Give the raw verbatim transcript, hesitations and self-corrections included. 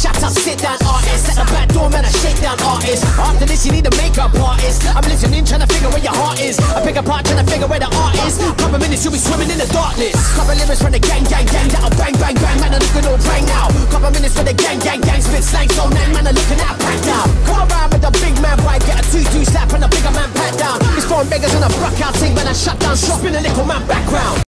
shut up, sit down artist. At the back door, man, I shake down artist. After this, you need a makeup artist. I'm listening, trying to figure where your heart is. I pick apart, trying to figure where the art is. Couple minutes, you'll be swimming in the darkness. Couple lyrics from the gang, gang, gang. That'll bang, bang, bang. Man, I'm looking all bang now. Couple minutes for the gang, gang, gang. Spit slang so nang, man, I'm looking at a pack down. Come around with the big man vibe, get a two-two slap and a bigger man pat down. It's foreign beggars and a bruck out thing, man, I shut down shop in a little man background.